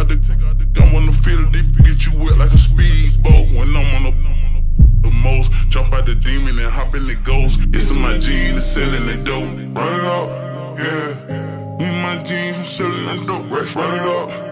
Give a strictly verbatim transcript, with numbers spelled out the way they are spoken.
out the, I wanna feel it, they get you wet like a speedboat. When I'm on the, the most, jump out the demon and hop in the ghost. It's in my jeans, selling the dope. Run it up, yeah. In my jeans, I'm selling the dope. Run it up.